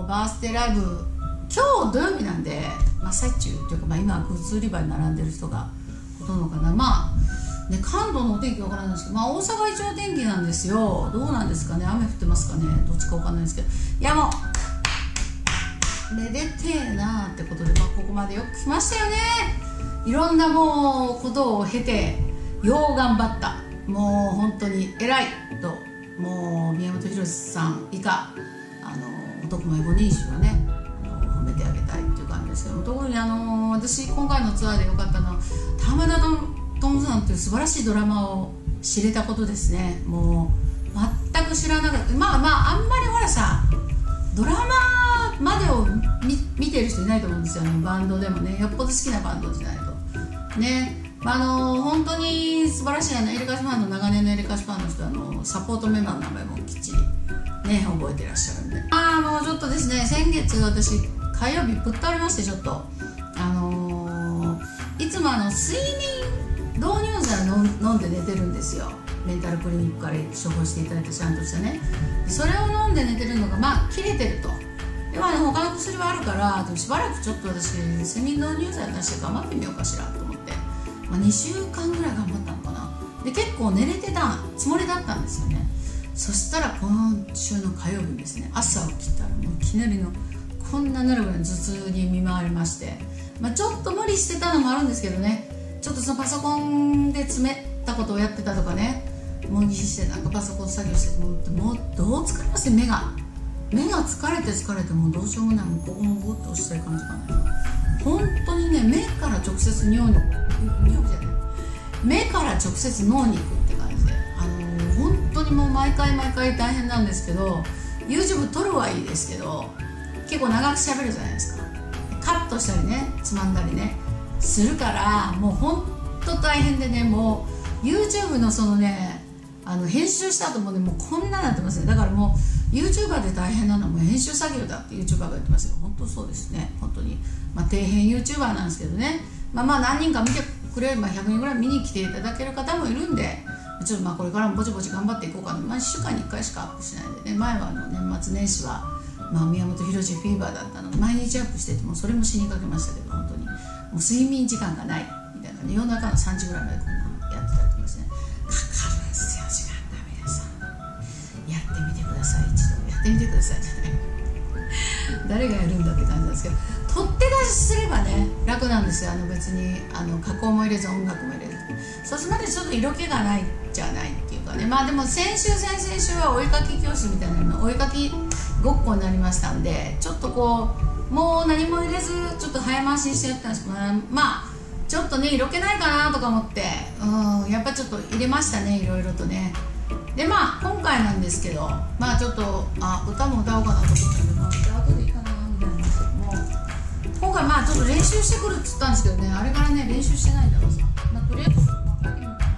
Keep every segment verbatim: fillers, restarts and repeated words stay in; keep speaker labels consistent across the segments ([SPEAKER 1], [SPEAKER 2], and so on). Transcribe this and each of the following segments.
[SPEAKER 1] バースデーライブ今日土曜日なんで真っ最中というか、まあ、今はグッズ売り場に並んでる人がほとんどかな。まあね、関東のお天気わからないんですけど、まあ、大阪一応天気なんですよ。どうなんですかね、雨降ってますかね、どっちかわかんないですけど、いやもうめでてえなーってことで、まあ、ここまでよく来ましたよね。いろんなもうことを経てよう頑張った、もう本当に偉いと、もう宮本浩次さん以下あの男前ごにん衆はね褒めてあげたいっていう感じですけども、特にあの私今回のツアーでよかったのは玉田トムさんという素晴らしいドラマを知れたことですね。もう全く知らなかった。まあまああんまりほらさドラマまでを 見, 見てる人いないと思うんですよ、ね、バンドでもね、よっぽど好きなバンドじゃないとね。まあ、あの本当に素晴らしいあのエレカシファンの長年のエレカシファンの人はあのサポートメンバーの名前もきっちりね覚えてらっしゃるんで、ああもうちょっとですね、先月私火曜日ぶっ倒れまして、ちょっとあのー、いつもあの睡眠導入剤を飲んで寝てるんですよ。メンタルクリニックから処方していただいてちゃんとしたね、それを飲んで寝てるのがまあ切れてると。では、ね、他の薬はあるからしばらくちょっと私睡眠導入剤を出して頑張ってみようかしらと思って、まあ、にしゅうかんぐらい頑張ったのかな。で結構寝れてたつもりだったんですよね。そしたら今週の火曜日にですね、朝起きたらもういきなりのこんななるぐらいの頭痛に見舞われまして、まあ、ちょっと無理してたのもあるんですけどね、ちょっとそのパソコンで詰めたことをやってたとかね、もう必死でなんかパソコン作業してもうもうどう疲れますよ、目が目が疲れて疲れてもうどうしようもない、もうここもゴッと押したい感じかな。本当にね、目から直接尿に尿じゃない目から直接脳に行くって感じで、あのー、本当にもう毎回毎回大変なんですけど、 YouTube 撮るはいいですけど結構長く喋るじゃないですか。カットしたりねつまんだりねするから、もう本当大変でね、もう YouTube のそのねあの編集した後もねもうこんなになってますね。だからもう YouTuber で大変なのはもう編集作業だって YouTuber が言ってますけど、本当そうですね。本当にまあ底辺 YouTuber なんですけどね、まあまあ何人か見てくれればひゃくにんぐらい見に来ていただける方もいるんで、ちょっとまあこれからもぼちぼち頑張っていこうかな。まあいっしゅうかんにいっかいしかアップしないでね、前はあの年末年始はまあ宮本浩次フィーバーだったので毎日アップしててもそれも死にかけましたけど、本当にもう睡眠時間がないみたいなね、夜中のさんじぐらいまでこんなのやってたりとかですね、かかるんですよ時間が。皆さんやってみてください、一度やってみてくださいじゃない誰がやるんだって感じなんですけど、取っ手出しすればね楽なんですよ。あの別にあの加工も入れず音楽も入れず、そうするまでちょっと色気がないじゃないっていうかね。まあでも先週先々週はお絵かき教室みたいなのお絵かきごっこになりましたんで、ちょっとこうもう何も入れずちょっと早回しにしてやったんですけど、ね、まあちょっとね色気ないかなとか思って、うんやっぱちょっと入れましたね、いろいろとね。でまあ今回なんですけど、まあちょっとあ歌も歌おうかなと思ったけど、まあ後でいいかなみたいなんですけども、今回まあちょっと練習してくるっつったんですけどね、あれからね練習してないんだからさ、まあ、とりあえず書いてみようか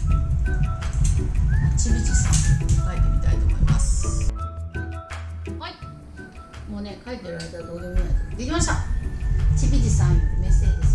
[SPEAKER 1] な。ちびちさん書いてみたいと思います。はい、もうね書いてる間はどうでもいいのできました。ちびちさんよりメッセージです。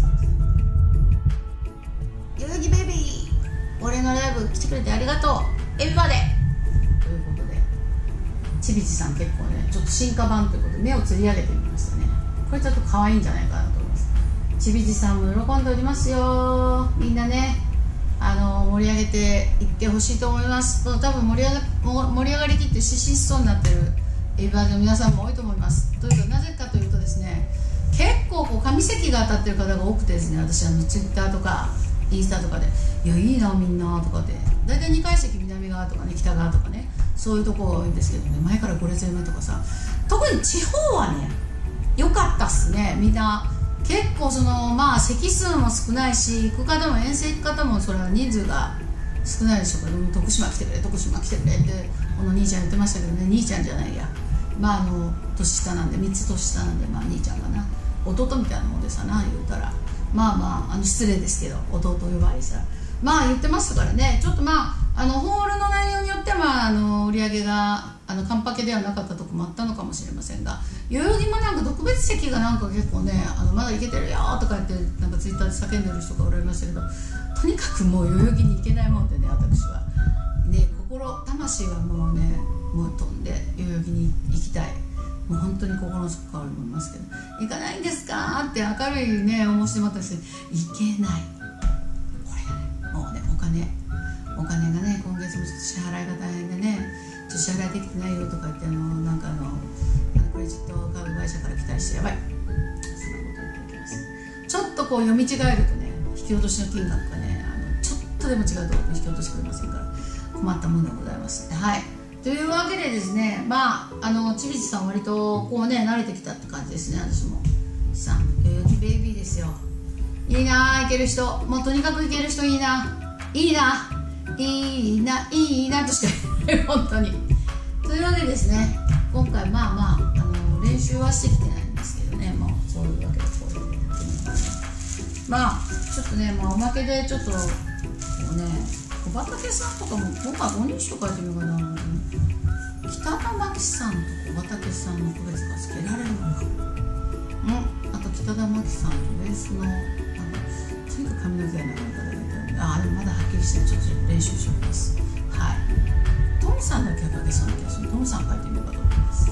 [SPEAKER 1] 代々木ベイビー、俺のライブ来てくれてありがとう、エビバデということで、ちびちさん結構ねちょっと進化版ということで目をつり上げてみましたね。これちょっと可愛いんじゃないかなと思います。ちびちさんも喜んでおりますよ。みんなねあの盛り上げていってほしいと思います。多分盛り上が盛り上がりきって失神しそうになってるエビバデの皆さんも多いと思います。というかなぜかというとですね、結構こう上関が当たってる方が多くてですね、私あのツイッターとかインスタとかで「いやいいなみんな」とかで、大体にかい席南側とかね北側とかねそういうとこが多いんですけどね、前からご列目とかさ、特に地方はね良かったっすね。みんな結構そのまあ席数も少ないし、行く方も遠征行く方もそれは人数が少ないでしょうから、徳島来てくれ徳島来てくれってこの兄ちゃん言ってましたけどね、兄ちゃんじゃないや、まああの年下なんでみっつ年下なんで、まあ兄ちゃんかな、弟みたいなもんでさな言うたら、まあまああの失礼ですけど弟呼ばわりしたらまあ言ってましたからね。ちょっとまああのホールの内容によってはあの売り上げがあのカンパケではなかったとこもあったのかもしれませんが、代々木もなんか特別席がなんか結構ねあのまだ行けてるよとか言ってなんかツイッターで叫んでる人がおられましたけど、とにかくもう代々木に行けないもんでね、私はね心魂はもうねもう飛んで代々木に行きたい。 もう本当に心の底から思いますけど、行かないんですかって明るいねお申し出もあったし、行けない。これがねもうねお金お金がね今月もちょっと支払いが大変でね、ちょっと支払いできてないよとか言って、あのなんかあのクレジットカード会社から来たりして、やばい、そんなこと言っておきます。ちょっとこう読み違えるとね、引き落としの金額がね、あのちょっとでも違うと引き落としてくれませんから、困ったものでございます。はい、というわけでですね、まああのちびちさん割とこうね慣れてきたって感じですね。私もさんゆきベイビーですよ。いいなあ、いける人、もうとにかくいける人いいないいないいないいなとしか言えない本当に。というわけですね、今回まあまあ、あの練習はしてきてないんですけどね、もうそういうわけでこういうまあちょっとね、まあ、おまけでちょっとこうね、小畑さんとかも今回ごにんしか書いてみようかな。北田真紀さんと小畑さんの区別がつけられるのか、うん、あと北田真紀さんとベースのあのとにかく髪の毛が長い方がいて、ああでもまだはっきりしてちょっと練習しておきます。はい、トムさんだけは書けそうな気がする。トムさん書いてみようかと思います。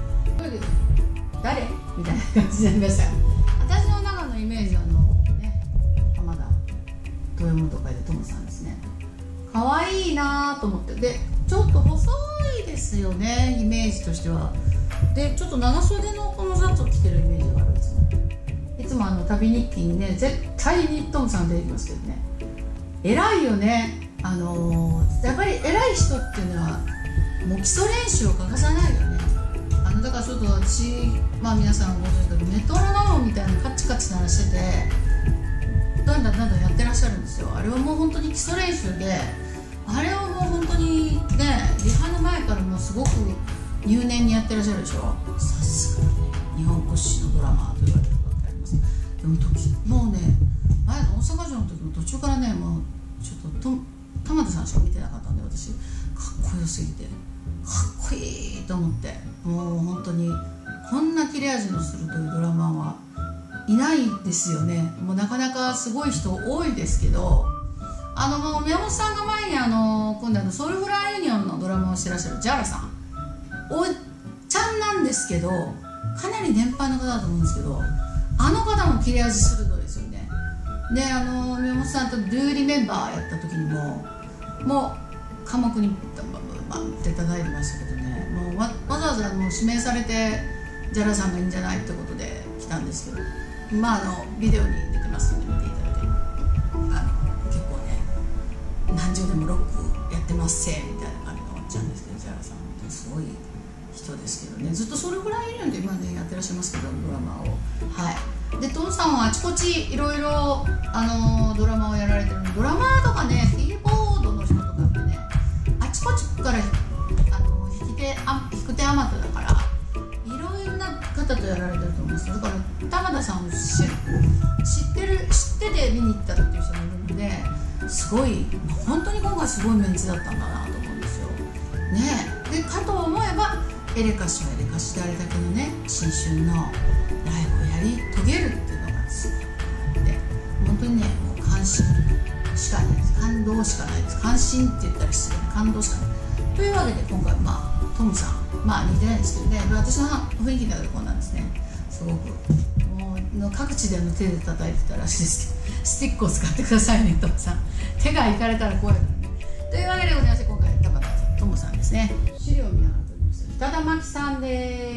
[SPEAKER 1] 誰みたいな感じになりましたが、私の中のイメージはあのね、浜田豊本とかでトムさんですね。可愛いなと思って、でちょっと細いですよね、イメージとしては。でちょっと長袖のこのシャツを着てるイメージがあるんですよ。いつもあの旅日記にね絶対にトムさん出てきますけどね、偉いよね。あのー、やっぱり偉い人っていうのはもう基礎練習を欠かさないよね。あのだからちょっと私、まあ皆さんご存知だけどメトロノームみたいなカチカチ鳴らしててだんだんだんだんやってらっしゃるんですよ。あれはもう本当に基礎練習で、あれをもう本当にねリハの前からもうすごく入念にやってらっしゃるでしょ。さすがね日本屈指のドラマーと言われるわけあります。でも時もうね前の大阪城の時も途中からねもうちょっとと玉田さんしか見てなかったんで、私かっこよすぎてかっこいいと思って、もう本当にこんな切れ味のするというドラマーはいないですよね。もうなかなかすごい人多いですけど、あのもう宮本さんが前にあの今度あのソウルフライユニオンのドラマをしてらっしゃるジャラさん、おっちゃんなんですけどかなり年配の方だと思うんですけど、あの方も切れ味鋭いですよね。であの宮本さんと「Do Remember」やった時にももう科目にバンって叩いてましたけどね、もう わ, わざわざもう指名されてジャラさんがいいんじゃないってことで来たんですけど、まああのビデオに出てますので見ていただければ、あの結構ね何十年もロックやってますせみたいな感じのおっちゃんですけど、ジャラさん本当にすごい人ですけどね、ずっとそれぐらいいるんで今ねやってらっしゃいますけどドラマを。はい、でトムさんはあちこちいろいろあのドラマをやられてるんで、ドラマーとかねキーボードの人とかってねあちこちからあの弾き手あ弾く手あまただからいろいろな方とやられてると思うんですよ。だから玉田さんを知知ってる知ってて見に行ったっていう人もいるので、すごい本当に今回すごいメンツだったんだなと思うんですよね。でかと思えばエレカシはエレカシであれだけのね新春のライブをやり遂げるっていうのがすごいで、本当にねもう感心しかないです。感動しかないです。感心って言ったら失礼、感動しかないというわけで今回まあトムさんまあ似てないんですけどね、私の雰囲気の中でこうなんですね。すごくもう各地での手で叩いてたらしいですけど、スティックを使ってくださいねトムさん、手がいかれたら怖いからね。というわけでございまして今回玉田さんトムさんですね、資料を見ながら撮りました。北田真紀さん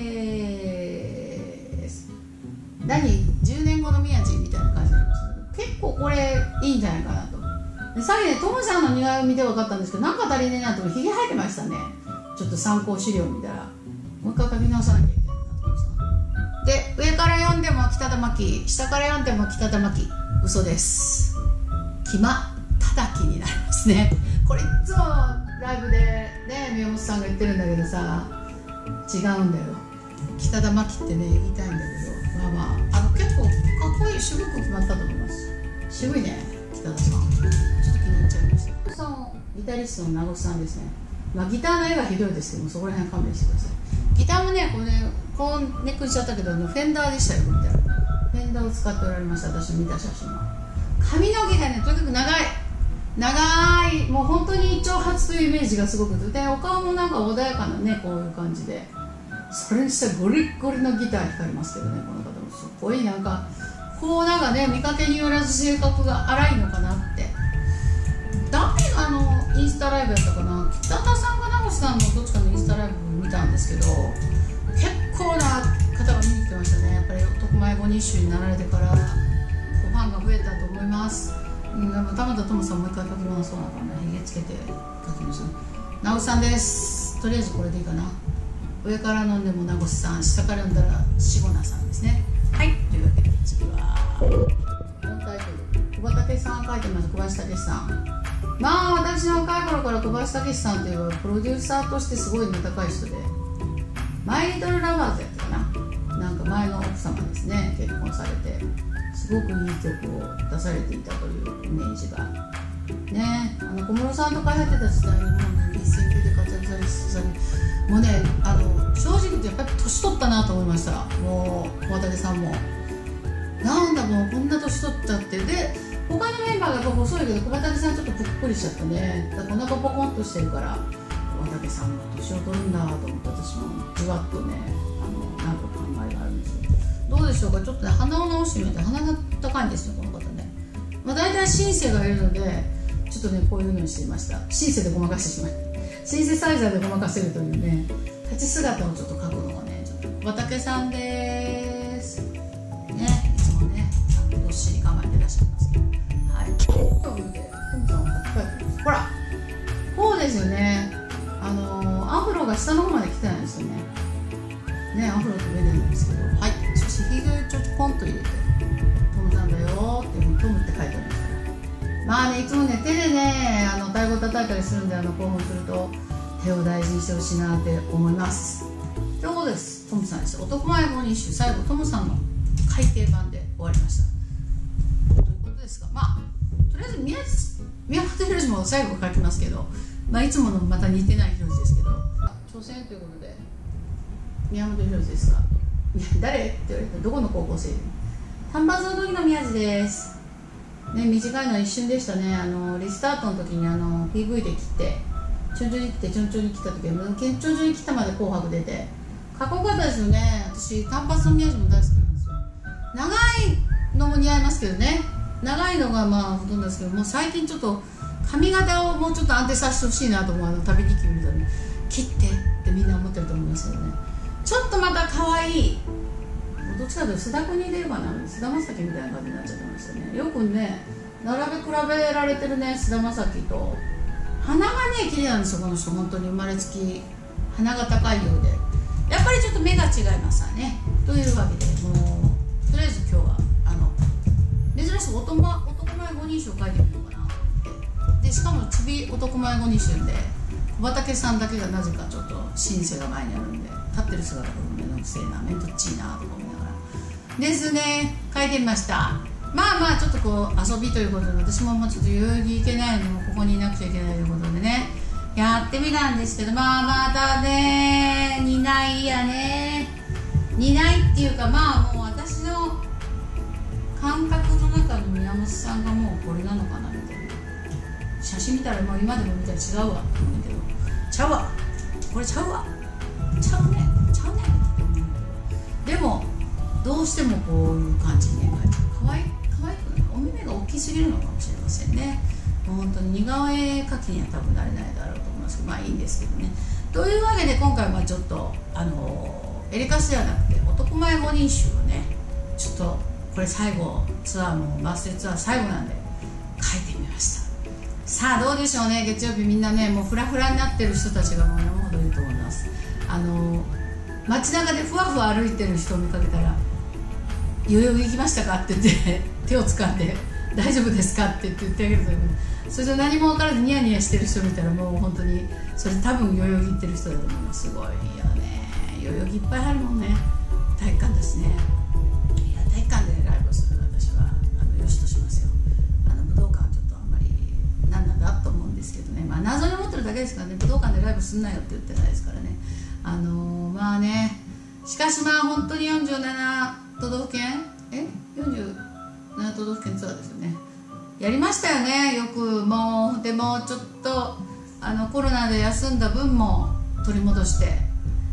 [SPEAKER 1] です。何じゅうねんごの宮地みたいな感じになりましたけど、結構これいいんじゃないかなと。でさっきねトムさんの似顔絵見て分かったんですけど、なんか足りねえなとひげ生えてましたね。ちょっと参考資料見たらもう一回書き直さなきゃいけないなと思いました。で上から読んでも北田真紀、下から読んでも北田真紀、嘘です。きまたたきになりますね。これいつもライブでね宮本さんが言ってるんだけどさ、違うんだよ。北田真紀ってね言いたいんだけど、まあまああの結構かっこいい渋く決まったと思います。渋いね北田さん、ちょっと気に入っちゃいました。さんギタリストの名越さんですね。まあギターの絵がひどいですけども、そこら辺勘弁してください。ギターもねこれねこうネックにしちゃったけど、フェンダーでしたよみたいな。フェンダーを使っておられました。私見た写真は髪の毛がねとにかく長い長い、もう本当に長髪というイメージがすごくて、でお顔もなんか穏やかなねこういう感じでそれにしてはゴリッゴリのギター弾かれますけどね、この方もすごいなんかこうなんかね、見かけによらず性格が荒いのかなって。誰があのインスタライブやったかな、北田さんか名越さんのどっちかのインスタライブ見たんですけど、結構な方が見に来てましたね。やっぱり男前ご人衆になられてからファンが増えたと思います。うん、田畑智さんもう一回書きます。そうなのかな、ひげつけて書きました。直さんです。とりあえずこれでいいかな。上から飲んでも名越さん、下から読んだらしごなさんですね。はい、というわけで次は本タイトル、小畑さんが書いてます。小林武史さん。まあ私の若い頃から小林武史さんというプロデューサーとしてすごい名高い人で、マイリトルラバーズやったかな、なんか前の奥様ですね、結婚されてすごくいい曲を出されていたというイメージがね。あの小室さんとかやってた時代にもうね、一線級で活躍されてたり、もうね、あの正直言ってやっぱり年取ったなと思いました。もう小畑さんもなんだもうこんな年取ったって。で他のメンバーがやっぱ細いけど小畑さんちょっとぷっくりしちゃったね。だからお腹ポコンとしてるから小畑さんも年を取るんだと思って私もじわっとね、あのなんか考えがあるんですよ。どうでしょうか。ちょっとね鼻を直してみて、鼻が高いんですよこの方ね。まあ大体シンセがいるのでちょっとねこういうふうにしてみました。シンセでごまかしてしまいシンセサイザーでごまかせるというね、立ち姿をちょっと描くのがね、ちょっと小畑さんですね。いつもねどっしり構えてらっしゃいますけど、はい。こう見てトムさんは書いてます。ほらこうですよね。あのー、アフロが下の方まで来てないんですよね。ね、アフロと上なんですけど、はい。そしてひげをちょっとポンと入れてトムさんだよっていうふうにトムって書いてありますから。まあね、いつもね手でねあの太鼓叩いたりするんで、あの興奮すると手を大事にしてほしいなって思います。ということです。トムさんでした。男前ご人衆、最後トムさんの改訂版で終わりました。ということですが、まあとりあえず宮宮本浩次も最後書きますけど、まあいつものまた似てない浩次ですけど、挑戦ということで宮本浩次ですが、誰って言われてどこの高校生？単発の時の宮地です。ね、短いのは一瞬でしたね。あのリスタートの時にあの ピーブイ で切ってちょんちょんに切ってちょんちょんに切った時はちょんちょんに切ったまで紅白出てかっこよかったですよね。私単発の宮地も大好きなんですよ。長いのも似合いますけどね、長いのがまあほとんどですけど、もう最近ちょっと髪型をもうちょっと安定させてほしいなと思う。あの旅日記見るとね、切ってってみんな思ってると思いますけどね。ちょっとまた可愛い、どっちかというと須田君に出ればな、菅田将暉みたいな感じになっちゃってましたね。よくね並べ比べられてるね、菅田将暉と。鼻がね綺麗なんですよこの人。本当に生まれつき鼻が高いようで、やっぱりちょっと目が違いますわね。というわけでもうとりあえず今日はあの珍しく男前ご人衆を書いてみようかなって。でしかもちび男前ご人衆で小畑さんだけがなぜかちょっとシンセが前にあるんで、立ってる姿がめんどくせえな、めんどっちいなとか思いながらですね書いてみました。まあまあちょっとこう遊びということで、私ももうちょっと代々木行けないのもここにいなくちゃいけないということでねやってみたんですけど、まあまたね担いやね担いっていうか、まあもう私の感覚の中の宮本さんがもうこれなのかなみたいな。写真見たらもう今でも見たら違うわって思うけど、ちゃうわこれちゃうわちゃうねちゃうねって思うけど、でもどうしてもこういう感じにねかわい可愛くない、お目目が大きすぎるのかもしれませんね。もう本当に似顔絵描きには多分なれないだろうと思いますけど、まあいいんですけどね。というわけで今回はちょっとあのエレカスではなくて男前ご人衆をね、ちょっとこれ最後ツアーもバースデーツアー最後なんで書いてみました。さあどうでしょうね。月曜日みんなねもうフラフラになってる人たちがもう山ほどいると思います。あの街中でふわふわ歩いてる人を見かけたら「代々木行きましたか?」って言って手を掴んで「大丈夫ですか?」って言ってあげるという、それで何も分からずニヤニヤしてる人見たらもう本当にそれ多分代々木行ってる人だと思います。すごいよね、代々木いっぱいあるもんね。体育館ですね。いや体育館でライブをするの私はあのよしとしますよ。あの武道館はちょっとあんまり何なんだと思うんですけどね、まあ謎に思ってるだけですからね。武道館でライブすんなよって言ってないですからね。あのー、まあね、しかしまあ本当によんじゅうなな都道府県えよんじゅうなな都道府県ツアーですよね。やりましたよねよく。もうでもちょっとあのコロナで休んだ分も取り戻して偉かっ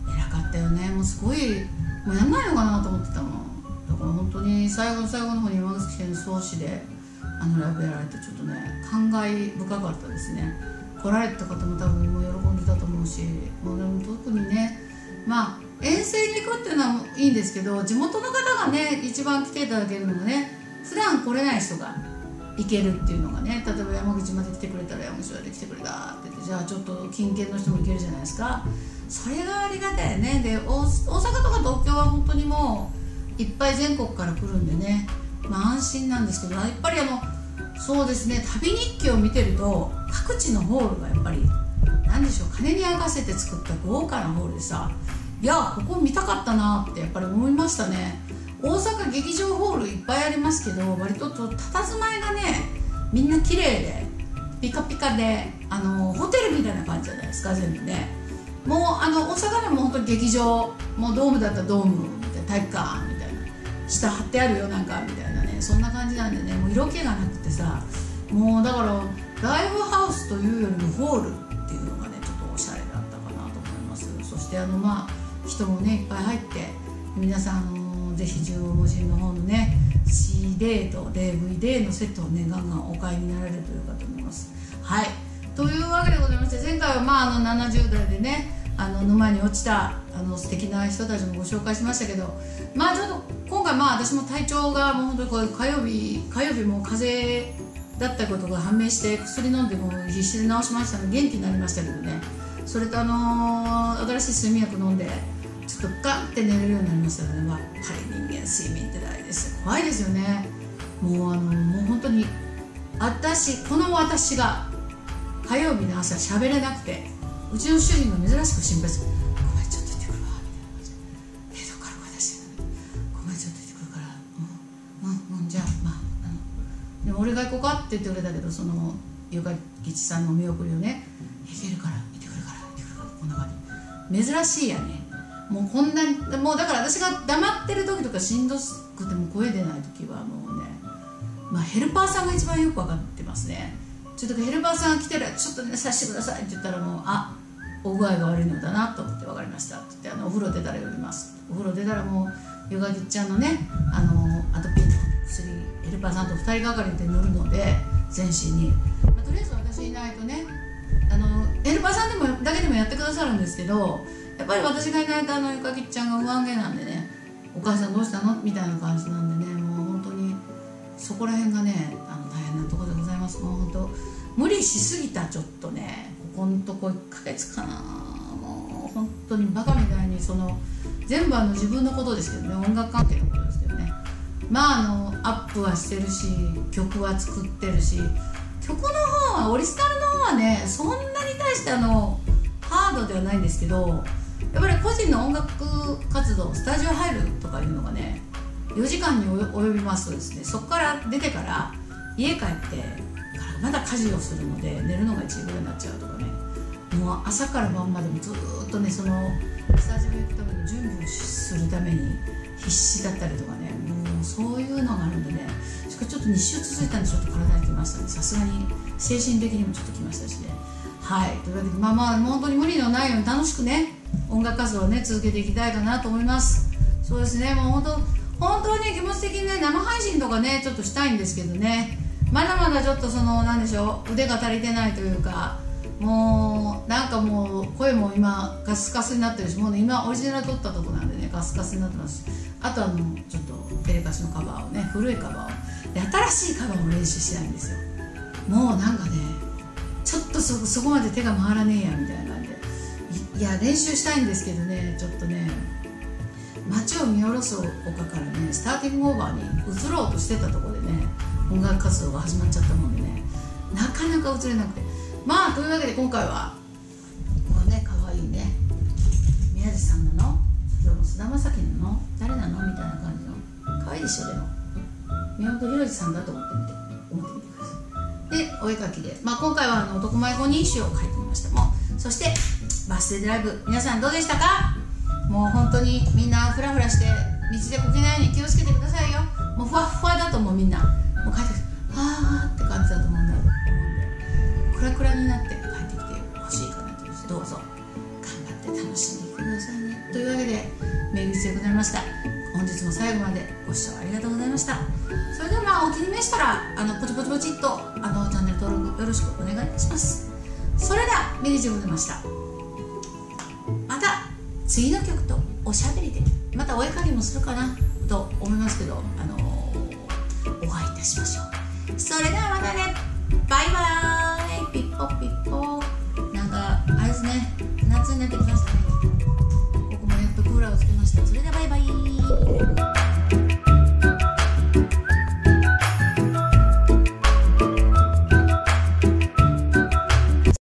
[SPEAKER 1] ったよね。もうすごいもうやんないのかなと思ってたもん。だから本当に最後の最後の方に山口県総市であのライブやられて、ちょっとね感慨深かったですね。来られた方も多分もう喜んでたと思うし、もうでも特にね、まあ遠征に行くっていうのはいいんですけど、地元の方がね一番来ていただけるのがね、普段来れない人が行けるっていうのがね、例えば山口まで来てくれたら山口まで来てくれたって言って、じゃあちょっと近県の人も行けるじゃないですか。それがありがたいね。で 大, 大阪とか東京は本当にもういっぱい全国から来るんでね、まあ安心なんですけど、やっぱりあのそうですね、旅日記を見てると各地のホールがやっぱり何でしょう、金に合わせて作った豪華なホールでさ、いやここ見たかったなってやっぱり思いましたね。大阪劇場ホールいっぱいありますけど、割とたたずまいがねみんな綺麗でピカピカで、あのホテルみたいな感じじゃないですか全部ね。もうあの大阪でも本当に劇場、もうドームだったらドームみたいな、体育館みたいな、下貼ってあるよなんかみたいなね、そんな感じなんでね、もう色気がなくてさ、もうだからライブハウスというよりもホールっていうのがねちょっとおしゃれだったかなと思います。そしてあのまあ人もねいっぱい入って、皆さんあのぜひ縦横無尽の方のね シーディー と ディーブイディー のセットをねガンガンお買いになられるというかと思います。はい、というわけでございまして、前回はまああのななじゅう代でねあの沼に落ちたあの素敵な人たちもご紹介しましたけど、まあちょっと今回まあ私も体調がもう本当にこう火曜日火曜日も風邪だったことが判明して、薬飲んでも必死で治しましたので元気になりましたけどね、それとあのー、新しい睡眠薬飲んでちょっとガンって寝れるようになりましたので、やっぱり人間睡眠って大事です。怖いですよね。もうあのもう本当に私この私が火曜日の朝喋れなくて、うちの主人が珍しく心配する「ごめんちょっと行ってくるわ」みたいな感じで「冷蔵から声出してるごめんちょっと行ってくるからうんうんうんじゃあまああのでも俺が行こうか」って言ってくれたけど、そのゆか吉さんのお見送りをね「行けるから行ってくるから行ってくるから」こんな感じ珍しいやね。もうこんなにもうだから私が黙ってる時とかしんどくても声出ない時はもうね、まあヘルパーさんが一番よく分かってますね。ちょっとヘルパーさんが来てるちょっとねさせてくださいって言ったら、もうあお具合が悪いのだなと思って分かりましたって言って、あのお風呂出たら呼びますお風呂出たらもうゆかぎちゃんのねあのアトピーの薬ヘルパーさんとふたりがかりで塗るので全身に、まあ、とりあえず私いないとねあのヘルパーさんでもだけでもやってくださるんですけど、やっぱり私がいないとあのゆかぎちゃんが不安げなんでね、お母さんどうしたのみたいな感じなんでね、もう本当にそこら辺がねあの大変なところでございます。もう本当無理しすぎた、ちょっとねここんとこいっかげつかな、もう本当にバカみたいにその全部あの自分のことですけどね、音楽関係のことですけどね、まああのアップはしてるし曲は作ってるし、曲の方はオリジナルの方はねそんなに対してあのハードではないんですけど、やっぱり個人の音楽活動スタジオ入るとかいうのがねよじかんに及びますとですね、そこから出てから家帰ってまだ家事をするので寝るのがいちじぐらいになっちゃうとかね、もう朝から晩までもずっとねそのスタジオに行くための準備をするために必死だったりとかね、もうそういうのがあるんでね、しかしちょっとに週続いたんでちょっと体にきましたね、さすがに精神的にもちょっときましたしね。はい、というわけでまあまあ本当に無理のないように楽しくね音楽活動をね続けていきたいかなと思います。そうですね、もう本当本当はね気持ち的にね生配信とかねちょっとしたいんですけどね、まだまだちょっとその何でしょう腕が足りてないというか、もうなんかもう声も今カスカスになってるし、もうね今オリジナル撮ったとこなんでねカスカスになってますし、あとあのちょっとテレカシのカバーをね古いカバーをで新しいカバーも練習したいんですよ。もうなんかねちょっと そ, そこまで手が回らねえやみたいな感じで い, いや練習したいんですけどね、ちょっとね街を見下ろす丘からねスターティングオーバーに移ろうとしてたところでね音楽活動が始まっちゃったもんでねなかなか移れなくて、まあというわけで今回はこのねかわいいね宮地さんなの今日の菅田将暉なの誰なのみたいな感じのかわいいでしょ。でも宮本浩次さんだと思ってみて思ってみてください。でお絵描きで、まあ、今回はあの男前ごにん集を描いてみました。もうそしてバースデーライブ皆さんどうでしたか。もう本当にみんなフラフラして道でこけないように気をつけてくださいよ。もうふわっふわだと思うみんなもう帰ってきてはーって感じだと思うんだ思うんでクラクラになって帰ってきてほしいかなと思います。どうぞ頑張って楽しんでいってくださいね。というわけでも最後までご視聴ありがとうございました。それではまあお気に召したらあのポチポチポチっとあのチャンネル登録よろしくお願いいたします。それではミリジでございました。また次の曲とおしゃべりでまたお絵かきもするかなと思いますけど、あのー、お会いいたしましょう。それではまたね、バイバーイ。ピッポピッポ。なんかあれですね、夏になってきましたね。ここもやっとクーラーをつけました。それではバイバイ。